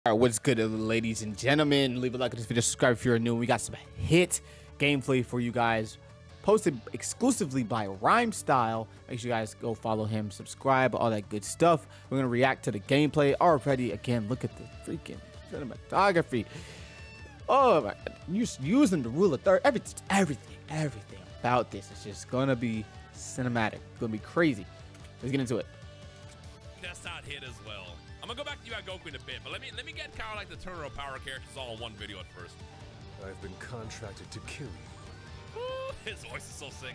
All right, what's good, ladies and gentlemen? Leave a like on this video, subscribe if you're new. We got some hit gameplay for you guys, posted exclusively by Ryhmestyle. Make sure you guys go follow him, subscribe, all that good stuff. We're gonna react to the gameplay already. Again, look at the freaking cinematography. Oh my God, using the rule of third. Everything about this is just gonna be cinematic. It's gonna be crazy. Let's get into it. That's not hit as well. I'm gonna go back to you at Goku in a bit, but let me get kind of like the Turner Power characters all in one video at first. I've been contracted to kill you. Ooh, his voice is so sick.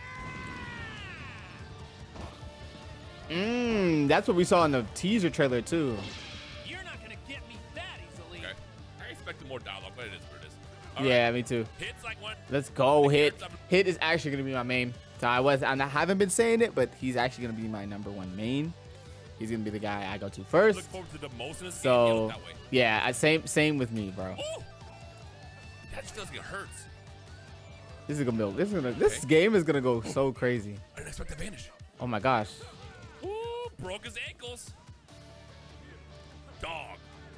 That's what we saw in the teaser trailer too. You're not gonna get me that easily. Okay. I expected more dialogue, but it is what it is. Yeah, me too. Hit's like one. Let's go, Hit. Hit is actually gonna be my main. So I haven't been saying it, but he's actually gonna be my #1 main. He's gonna be the guy I go to first. Look forward to the most in this so game. That way. yeah, same with me, bro. Ooh. That just feels like it hurts. This is gonna be this game is gonna go so crazy. I didn't expect the vanish. Oh my gosh. Ooh, broke his ankles. Dog.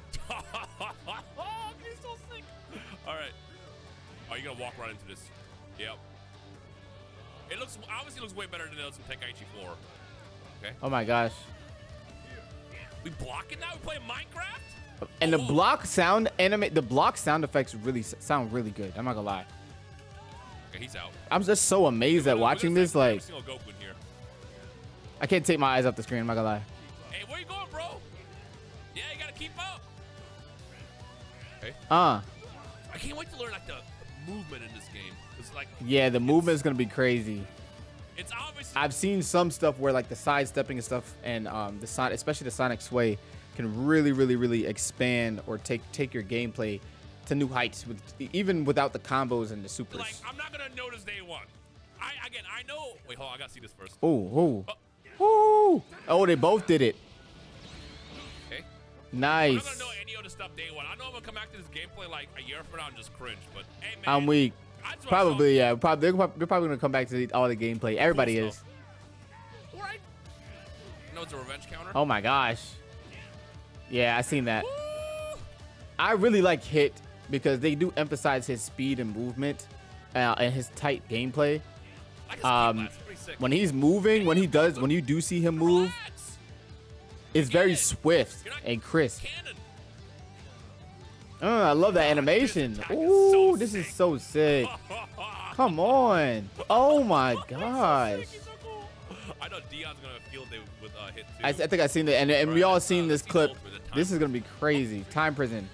He's so sick. All right. Oh, you're gonna walk right into this. Yep. It looks obviously looks way better than it does in Tenkaichi 4. Okay. Oh my gosh. We blocking now? We playing Minecraft? And the block sound effects really sound really good. I'm not gonna lie. Okay, he's out. I'm just so amazed at watching this. Like, Goku in here. I can't take my eyes off the screen. I'm not gonna lie. Hey, where you going, bro? Yeah, you gotta keep up. Okay. I can't wait to learn like the movement in this game. It's like yeah, the movement is gonna be crazy. It's obviously I've seen some stuff where like the sidestepping and stuff, and especially the Sonic Sway, can really expand or take your gameplay to new heights even without the combos and the supers. like I'm not gonna notice day one. I know. Wait, hold on. I gotta see this first. Oh, they both did it. Okay. Nice. I'm not gonna know any other stuff day one. I know I'm gonna come back to this gameplay like a year from now and just cringe. But hey, man, I'm weak. Probably, yeah. They're probably gonna come back to all the gameplay. Everybody is. All right. No, it's a revenge counter. Oh my gosh. Yeah, I seen that. Woo! I really like Hit because they do emphasize his speed and movement and his tight gameplay. When he's moving, when you do see him move, it's very swift and crisp. I love that animation. Ooh, this is so sick. Come on. Oh my gosh. I know Dion's gonna feel they with Hit too. I think I seen that, and we all seen this clip. This is gonna be crazy. Time prison.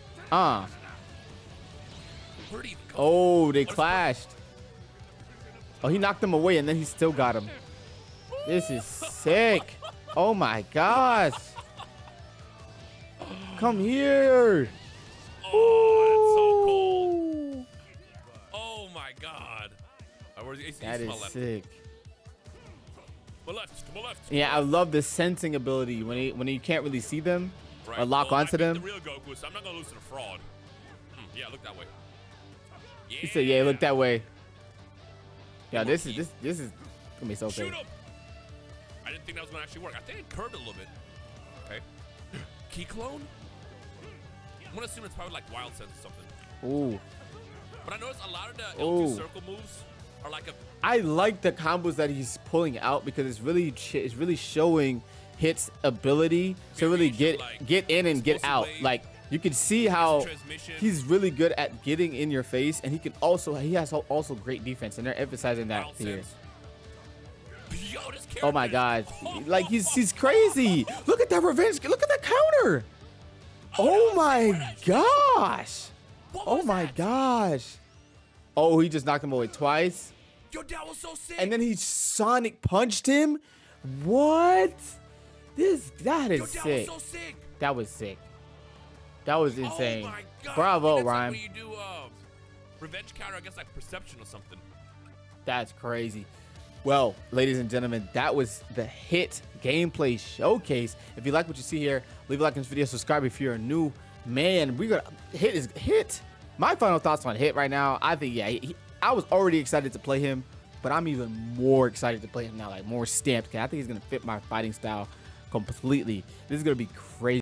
Oh, they clashed. Oh, he knocked him away, and then he still got him. This is sick. Oh my gosh. Come here. Oh, that's so cold. Oh my God. That is sick. To my left. Yeah, I love the sensing ability when you can't really see them or lock onto them. The real Goku, so I'm not gonna lose to the fraud. Yeah, look that way. Yeah. He said, "Yeah, look that way." Yeah, this is gonna be so Shoot big. him. I didn't think that was gonna actually work. I think it curved a little bit. Okay. Key clone. I'm gonna assume it's probably like wild sense or something. Ooh. But I noticed a lot of the L2 circle moves are like a. I like the combos that he's pulling out because it's really showing Hit's ability to really get in and get out. Like you can see how he's really good at getting in your face, and he has also great defense, and they're emphasizing that here. Yo, oh my God, like he's crazy. Look at that revenge. Look at that counter. Oh my gosh. Oh my gosh. Oh, he just knocked him away twice. Yo, that was so sick. And then he Sonic punched him. What? That is sick. Was so sick. That was sick. That was insane. Oh my God. Bravo, That's Rhyme. Like when you do revenge counter, I guess like perception or something. That's crazy. Well, ladies and gentlemen, that was the Hit gameplay showcase. If you like what you see here, leave a like on this video, subscribe if you're a new man. We got Hit. My final thoughts on Hit right now. I think I was already excited to play him, but I'm even more excited to play him now, like more stamped. I think he's gonna fit my fighting style completely. This is gonna be crazy.